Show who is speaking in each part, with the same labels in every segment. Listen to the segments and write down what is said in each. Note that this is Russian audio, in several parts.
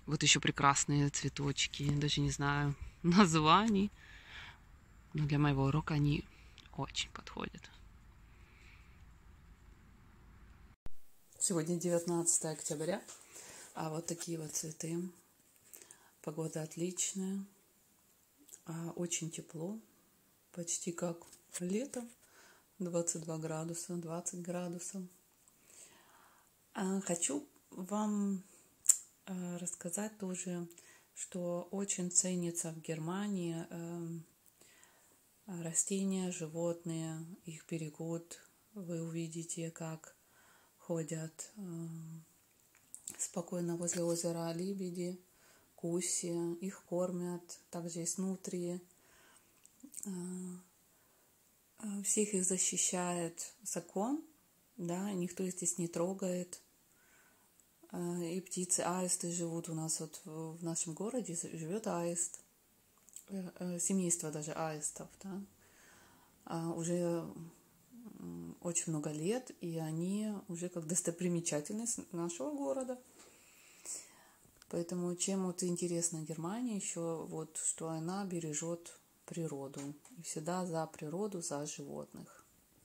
Speaker 1: Вот еще прекрасные цветочки, даже не знаю названий, но для моего урока они очень подходят. Сегодня 19 октября, а вот такие вот цветы. Погода отличная, очень тепло, почти как лето, 22 градуса, 20 градусов. Хочу вам рассказать тоже, что очень ценится в Германии растения, животные, их берегут. Вы увидите, как ходят спокойно возле озера лебеди, гуси, их кормят, также есть нутрии. Всех их защищает закон, да, никто их здесь не трогает. И птицы, аисты живут у нас вот в нашем городе, живет аист, семейство даже аистов, да, уже очень много лет, и они уже как достопримечательность нашего города. Поэтому чем вот интересна Германия еще, вот, что она бережет природу, и всегда за природу, за животных.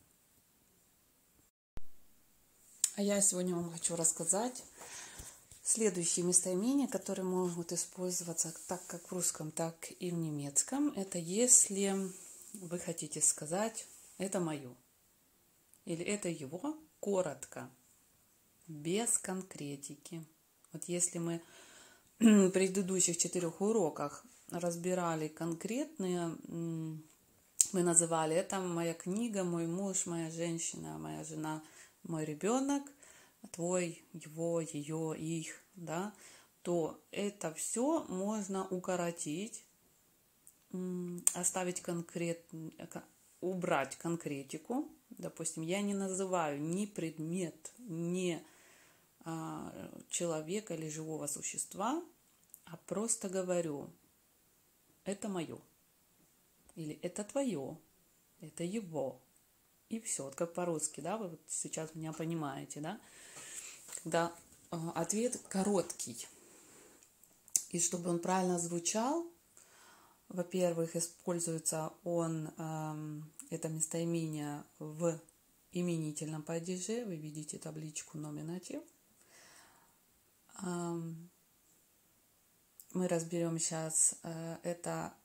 Speaker 1: А я сегодня вам хочу рассказать следующие местоимения, которые могут использоваться так как в русском, так и в немецком. Это если вы хотите сказать «это мое» или «это его» коротко, без конкретики. Вот если мы в предыдущих 4 уроках разбирали конкретные, мы называли «это моя книга, мой муж, моя женщина, моя жена, мой ребенок», твой, его, ее, их, да, то это все можно укоротить, оставить убрать конкретику. Допустим, я не называю ни предмет, ни человека или живого существа, а просто говорю: это мое, или это твое, это его. И все, вот как по-русски, да, вы вот сейчас меня понимаете, да, когда ответ короткий. И чтобы он правильно звучал, во-первых, используется он, это местоимение, в именительном падеже. Вы видите табличку номинатив. Мы разберем сейчас, это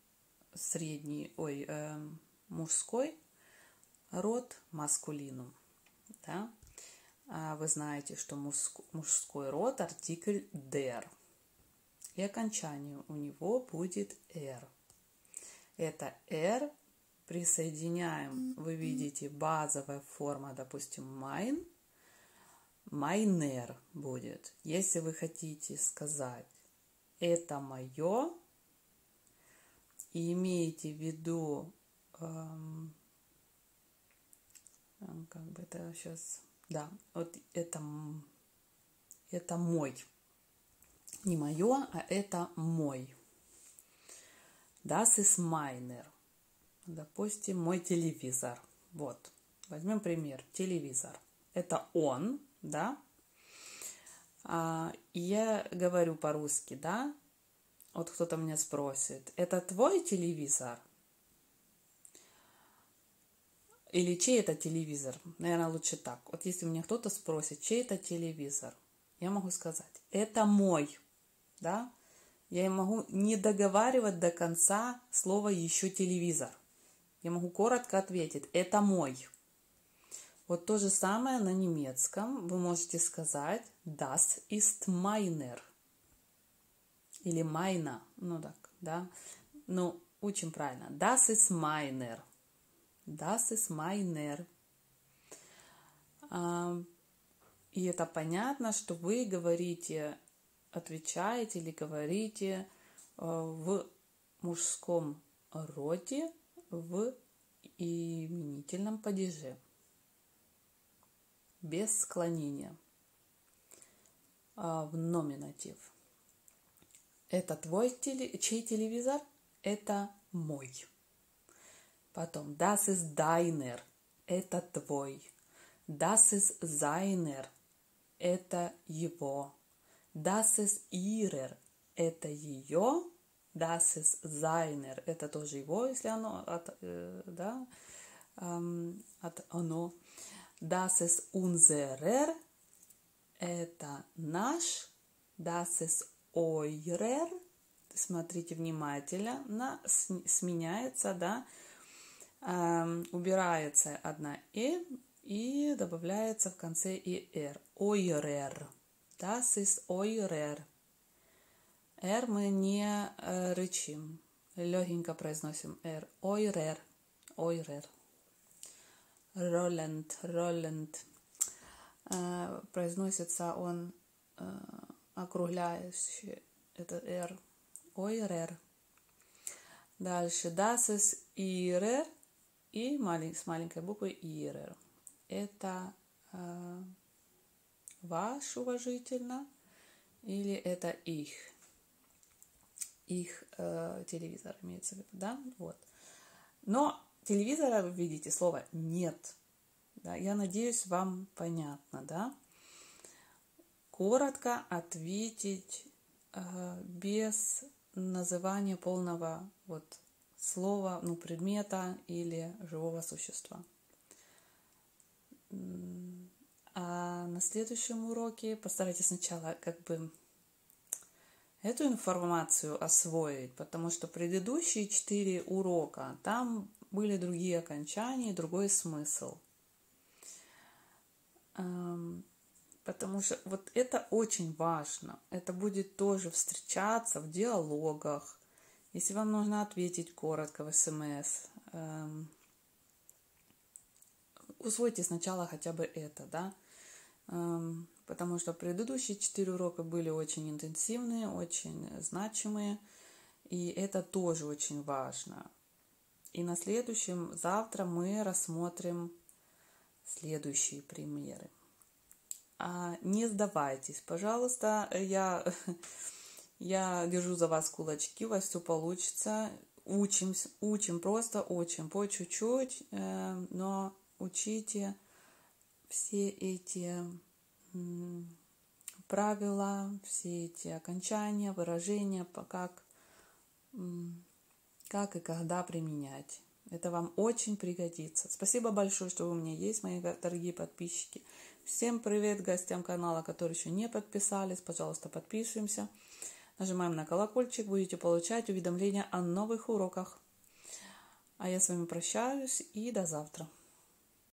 Speaker 1: мужской род, маскулинум, да. Вы знаете, что мужской род артикль der, и окончание у него будет er. Это er присоединяем, вы видите, базовая форма, допустим, mein, meiner будет. Если вы хотите сказать «это мое» и имеете в виду, как бы это сейчас, да, вот это мой, не мое, а это мой. Das ist meiner. Допустим, мой телевизор. Вот, возьмем пример, телевизор. Это он, да. И я говорю по-русски, да. Вот кто-то меня спросит: это твой телевизор? Или чей это телевизор? Наверное, лучше так. Вот если меня кто-то спросит, чей это телевизор, я могу сказать: это мой, да. Я могу не договаривать до конца слово еще телевизор. Я могу коротко ответить: это мой. Вот то же самое на немецком. Вы можете сказать das ist meiner. Или meiner. Ну так, да. Ну, очень правильно. Das ist meiner. Das ist meiner. И это понятно, что вы говорите, отвечаете или говорите в мужском роде в именительном падеже, без склонения, в номинатив. Это чей телевизор? Это мой. Потом das ist deiner, это твой. Das ist seiner, это его. Das ist ihrer – это ее. Das ist seiner – это тоже его, если оно от оно. Das ist unserer – это наш. Das ist eurer. Смотрите внимательно, сменяется, да, убирается одна и добавляется в конце «er». Eurer. Das ist eurer. R мы не рычим, легенько произносим R. Eurer. Eurer. Rollend. Произносится он округляющий, это R. Eurer. Дальше das ist ihrer и с маленькой буквы ihrer. Это ваш уважительно или это их телевизор имеется в виду, да, вот. Но телевизора, вы видите, слова нет, да, я надеюсь, вам понятно, да. Коротко ответить без называния полного вот слова, предмета или живого существа. А на следующем уроке постарайтесь сначала эту информацию освоить, потому что предыдущие 4 урока, там были другие окончания, другой смысл. Потому что вот это очень важно. Это будет тоже встречаться в диалогах. Если вам нужно ответить коротко в СМС, усвойте сначала хотя бы это, да. Потому что предыдущие 4 урока были очень интенсивные, очень значимые, и это тоже очень важно. И на следующем, завтра мы рассмотрим следующие примеры. Не сдавайтесь, пожалуйста, я держу за вас кулачки, у вас все получится. Учим просто, очень по чуть-чуть, но учите все эти правила, все эти окончания, выражения, как и когда применять. Это вам очень пригодится. Спасибо большое, что вы у меня есть, мои дорогие подписчики. Всем привет гостям канала, которые еще не подписались. Пожалуйста, подписываемся. Нажимаем на колокольчик, будете получать уведомления о новых уроках. А я с вами прощаюсь и до завтра.